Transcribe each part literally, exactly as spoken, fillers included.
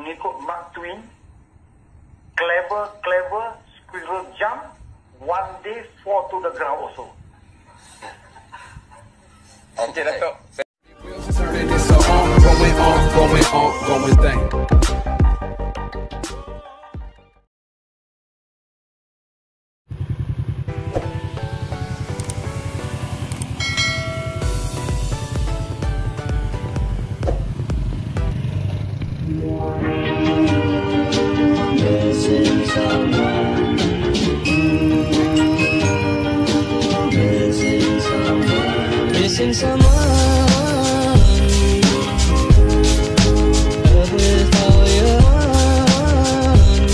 mengikut Mark Twain, clever, clever, squirrel jump, one day fall to the ground also. Okey, Datuk. It's a ongoing, ongoing, ongoing thing. Missing someone with all your heart.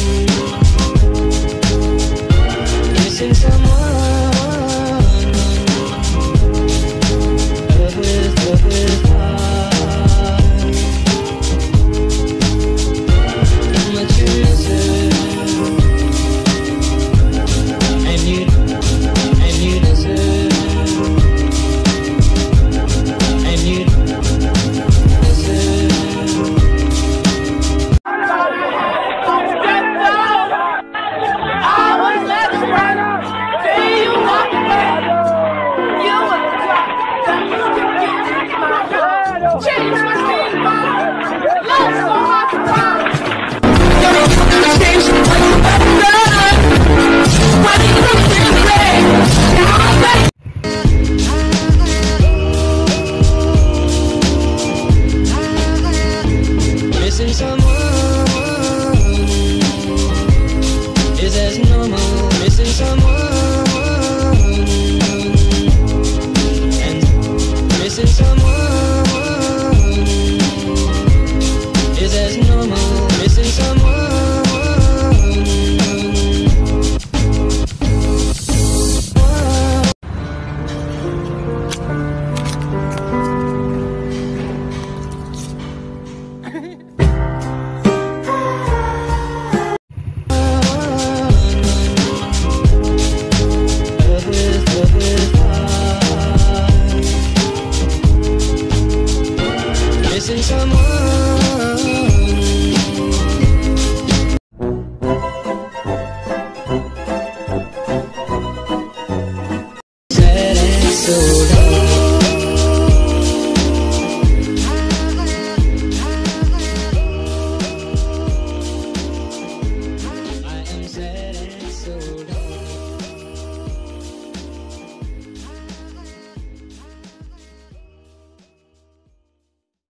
Missing someone with, with heart. How much you miss it, and you, and you deserve. Change